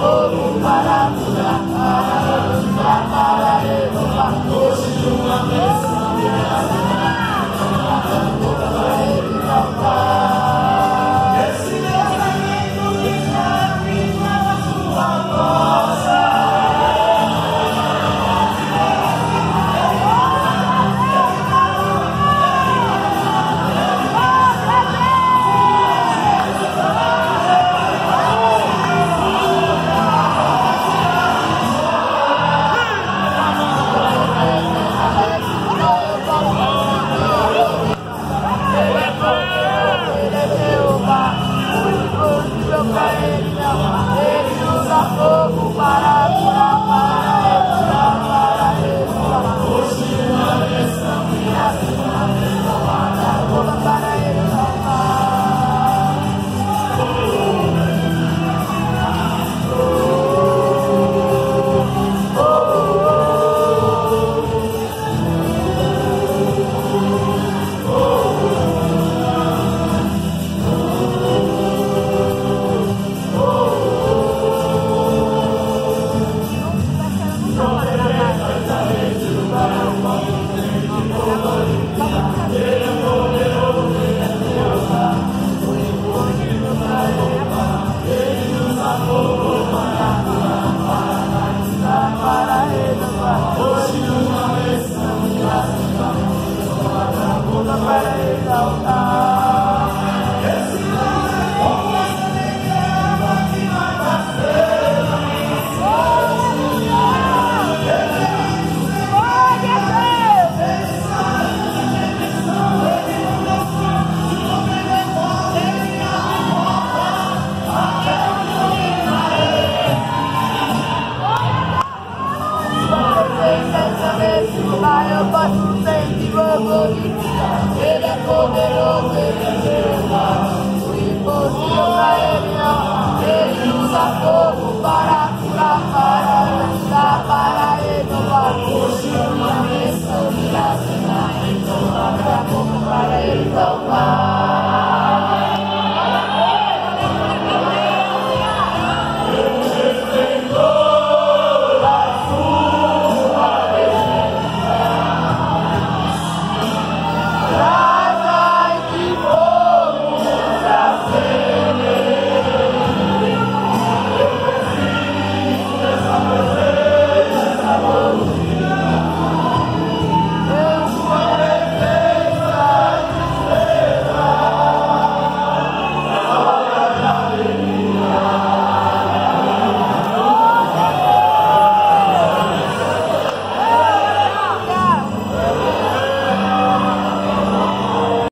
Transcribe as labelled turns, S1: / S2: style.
S1: fogo para curar, para renovar. Hoje uma bênção me para ele cantar. Esse livramento me na sua voz. Ele usa fogo para curar, para renovar. Hoje uma bênção minha para ele cantar. Eu posso sentir glorificar. Ele é poderoso, ele é Deus. O impossível pra ele não. Ele usa fogo para curar, para ajudar, para renovar.